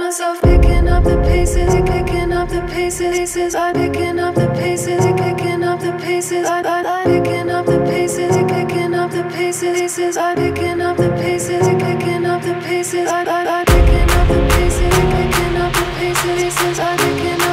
myself picking up the pieces, picking up the pieces. I'm picking up the pieces, picking up the pieces. I'm picking up the pieces, picking up the pieces. I'm picking up the pieces, picking up the pieces. I'm picking up the pieces, picking up the pieces. I'm picking up